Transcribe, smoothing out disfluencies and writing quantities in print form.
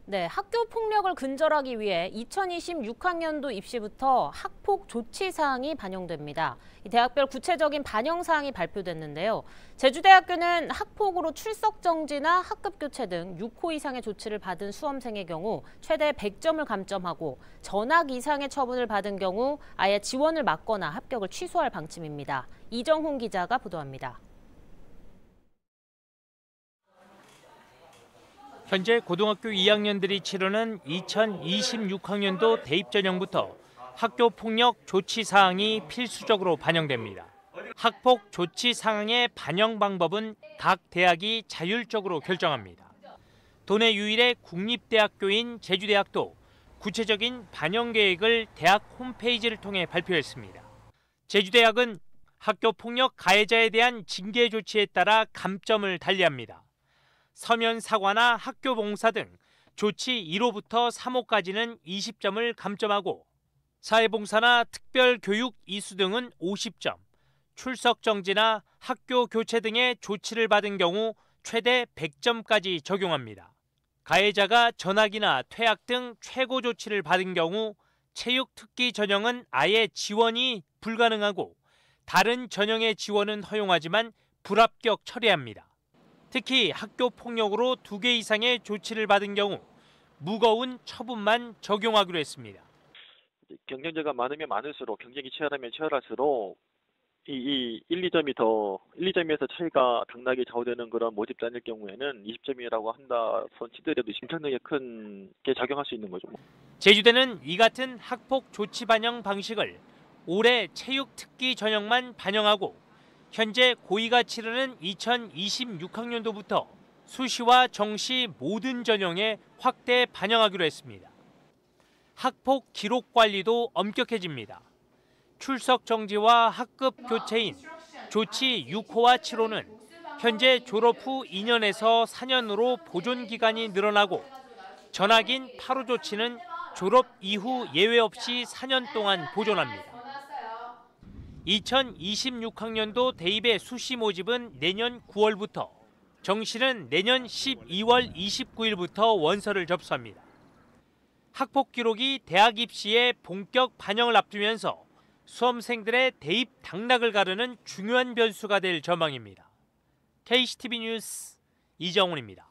네, 학교 폭력을 근절하기 위해 2026학년도 입시부터 학폭 조치 사항이 반영됩니다. 대학별 구체적인 반영 사항이 발표됐는데요. 제주대학교는 학폭으로 출석 정지나 학급 교체 등 6호 이상의 조치를 받은 수험생의 경우 최대 100점을 감점하고 전학 이상의 처분을 받은 경우 아예 지원을 막거나 합격을 취소할 방침입니다. 이정훈 기자가 보도합니다. 현재 고등학교 2학년들이 치르는 2026학년도 대입 전형부터 학교 폭력 조치 사항이 필수적으로 반영됩니다. 학폭 조치 사항의 반영 방법은 각 대학이 자율적으로 결정합니다. 도내 유일의 국립대학교인 제주대학도 구체적인 반영 계획을 대학 홈페이지를 통해 발표했습니다. 제주대학은 학교 폭력 가해자에 대한 징계 조치에 따라 감점을 달리합니다. 서면 사과나 학교 봉사 등 조치 1호부터 3호까지는 20점을 감점하고 사회봉사나 특별교육 이수 등은 50점, 출석 정지나 학교 교체 등의 조치를 받은 경우 최대 100점까지 적용합니다. 가해자가 전학이나 퇴학 등 최고 조치를 받은 경우 체육 특기 전형은 아예 지원이 불가능하고 다른 전형의 지원은 허용하지만 불합격 처리합니다. 특히 학교 폭력으로 2개 이상의 조치를 받은 경우 무거운 처분만 적용하기로 했습니다. 경쟁자가 많으면 많을수록 경쟁이 치열하면 치열할수록 이 1, 2점에서 차이가 당락이 좌우되는 그런 모집단일 경우에는 20점이라고 한다 손 치더라도 엄청나게 큰 게 작용할 수 있는 거죠. 제주대는 이 같은 학폭 조치 반영 방식을 올해 체육 특기 전형만 반영하고 현재 고2가 치르는 2026학년도부터 수시와 정시 모든 전형에 확대 반영하기로 했습니다. 학폭 기록 관리도 엄격해집니다. 출석 정지와 학급 교체인 조치 6호와 7호는 현재 졸업 후 2년에서 4년으로 보존 기간이 늘어나고 전학인 8호 조치는 졸업 이후 예외 없이 4년 동안 보존합니다. 2026학년도 대입의 수시 모집은 내년 9월부터, 정시는 내년 12월 29일부터 원서를 접수합니다. 학폭 기록이 대학 입시에 본격 반영을 앞두면서 수험생들의 대입 당락을 가르는 중요한 변수가 될 전망입니다. KCTV 뉴스 이정훈입니다.